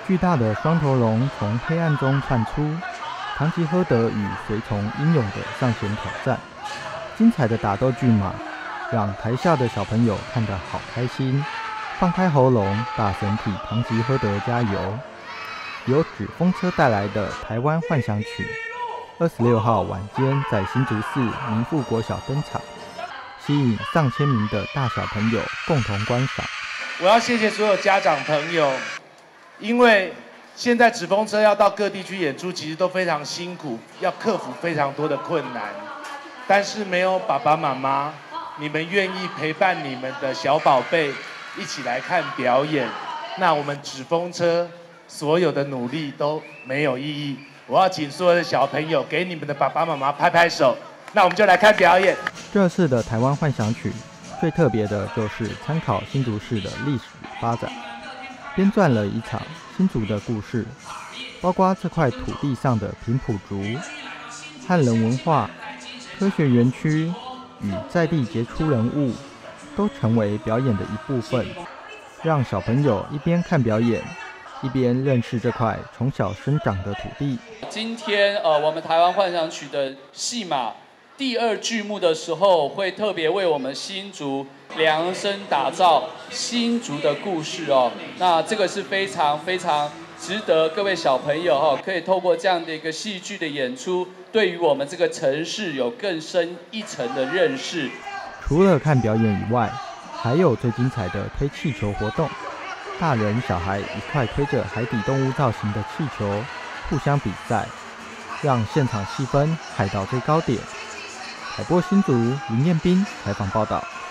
巨大的双头龙从黑暗中窜出，唐吉诃德与随从英勇地上前挑战。精彩的打斗剧码让台下的小朋友看得好开心，放开喉咙，大声替唐吉诃德加油。由纸风车带来的台湾幻想曲，26号晚间在新竹市民富国小登场，吸引上千名的大小朋友共同观赏。 我要谢谢所有家长朋友，因为现在纸风车要到各地去演出，其实都非常辛苦，要克服非常多的困难。但是没有爸爸妈妈，你们愿意陪伴你们的小宝贝一起来看表演，那我们纸风车所有的努力都没有意义。我要请所有的小朋友给你们的爸爸妈妈拍拍手，那我们就来看表演。 这次的台湾幻想曲最特别的就是参考新竹市的历史发展，编撰了一场新竹的故事，包括这块土地上的平埔族、汉人文化、科学园区与在地杰出人物都成为表演的一部分，让小朋友一边看表演，一边认识这块从小生长的土地。 今天我们台湾幻想曲的戏码第2剧目的时候，会特别为我们新竹量身打造新竹的故事哦。那这个是非常非常值得各位小朋友可以透过这样的一个戏剧的演出，对于我们这个城市有更深一层的认识。 除了看表演以外，还有最精彩的推气球活动，大人小孩一块推着海底动物造型的气球互相比赛，让现场气氛嗨到最高点。海波新竹林彦斌采访报道。